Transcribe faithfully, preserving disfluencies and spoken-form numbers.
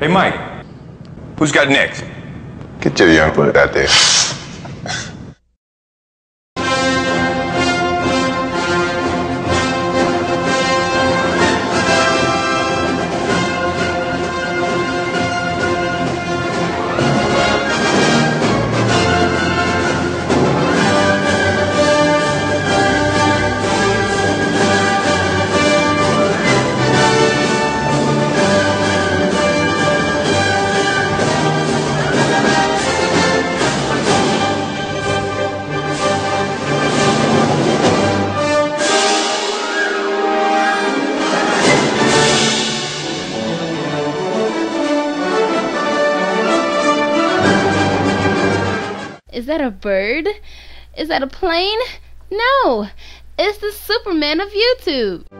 Hey, Mike, who's got next? Get your young butt out there. Is that a bird? Is that a plane? No, it's the Superman of YouTube.